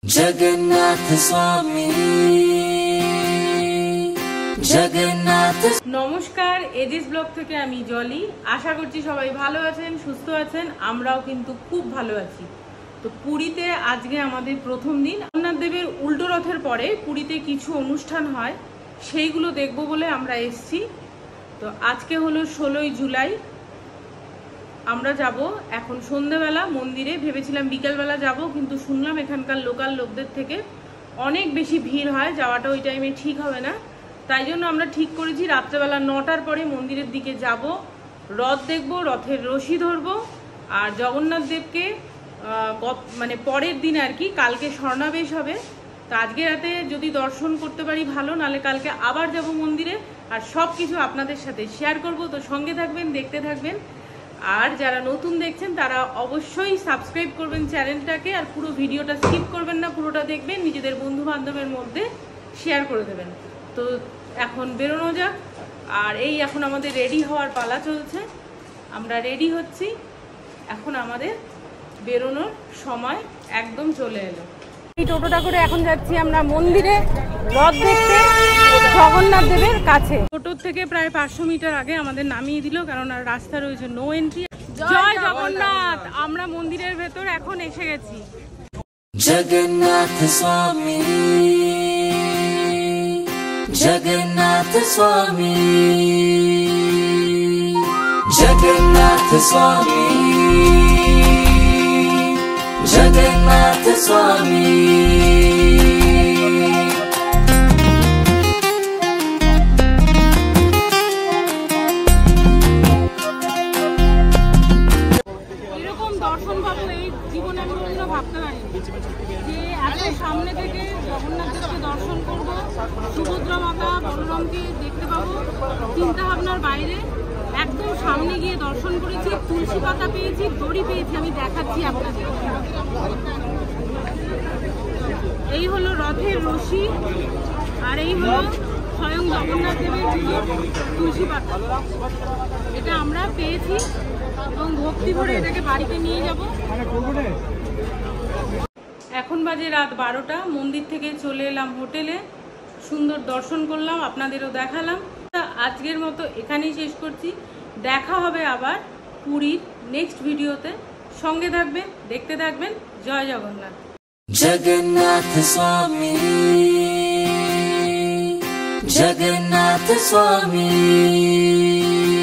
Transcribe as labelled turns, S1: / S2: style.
S1: जगन्नाथ स्वामी जगन्नाथ।
S2: নমস্কার, aegis blog থেকে আমি জলি। আশা করছি সবাই ভালো আছেন, সুস্থ আছেন। আমরাও কিন্তু খুব ভালো আছি। তো পুরীতে আজকে আমাদের প্রথম দিন। জগন্নাথ দেবের উল্টো রথের পরে পুরীতে কিছু অনুষ্ঠান হয়, সেইগুলো দেখব বলে আমরা এসেছি। তো আজকে হলো 16ই জুলাই। আমরা যাব এখন সন্ধ্যাবেলা মন্দিরে। ভেবেছিলাম বিকালবেলা যাব, কিন্তু শুনলাম এখানকার লোকাল লোকদের থেকে অনেক বেশি ভিড় হয়, যাওয়াটা ওই টাইমে ঠিক হবে না। তাই জন্য আমরা ঠিক করেছি রাত্রেবেলা 9টার পরে মন্দিরের দিকে যাব, রথ দেখব, রথের রশি ধরবো। আর জগন্নাথ দেবকে মানে পরের দিন আর কি, কালকে স্বর্ণাবেশ হবে। তো আজকে রাতে যদি দর্শন করতে পারি ভালো, নালে কালকে আবার যাব মন্দিরে। আর সব কিছু আপনাদের সাথে শেয়ার করব। তো সঙ্গে থাকবেন, দেখতে থাকবেন। আর যারা নতুন দেখছেন তারা অবশ্যই সাবস্ক্রাইব করবেন চ্যানেলটাকে, আর পুরো ভিডিওটা স্কিপ করবেন না, পুরোটা দেখবেন, নিজেদের বন্ধু বান্ধবের মধ্যে শেয়ার করে দেবেন। তো এখন বেরোনো যাক। আর এই এখন আমাদের রেডি হওয়ার পালা চলছে, আমরা রেডি হচ্ছি। এখন আমাদের বেরোনোর সময় একদম চলে এলো। এই টোটোটা করে এখন যাচ্ছি আমরা মন্দিরে রথ দেখতে, জগন্নাথ দেবের কাছে। টোটোর থেকে প্রায় 500 মিটার আগে আমাদের নামিয়ে দিল, কারণ আর রাস্তা রয়েছে নো এন্ট্রি। জয় জগন্নাথ। আমরা মন্দিরের ভেতর এখন এসে গেছি।
S1: जगन्नाथ स्वामी जगन्नाथ स्वामी जगन्नाथ स्वामी जगन्नाथ स्वामी।
S2: এরকম দর্শন পাবো এই জীবনে আমি কোনোদিনও ভাবতে পারিনি, যে এত সামনে থেকে জগন্নাথ দেবকে দর্শন করব, সুভদ্রা মাতা বলরামকে দেখতে পাবো। চিন্তা ভাবনার বাইরে। একদম সামনে গিয়ে দর্শন করেছি, তুলসী পাতা পেয়েছি, দড়ি পেয়েছি, আমি দেখাচ্ছি আপনাদের। এই হলো রথের রশি, আর এই হলো স্বয়ং জগন্নাথ দেবের তুলসী পাতা। এটা আমরা পেয়েছি এবং ভক্তি ভরে এটাকে বাড়িতে নিয়ে যাব। এখন বাজে রাত 12টা। মন্দির থেকে চলে এলাম হোটেলে, সুন্দর দর্শন করলাম, আপনাদেরও দেখালাম। আজকের মতো এখানেই শেষ করছি। দেখা হবে আবার পুরীর নেক্সট ভিডিওতে। সঙ্গে থাকবেন, দেখতে থাকবেন। জয় জগন্নাথ।
S1: जगन्नाथ स्वामी जगन्नाथ स्वामी।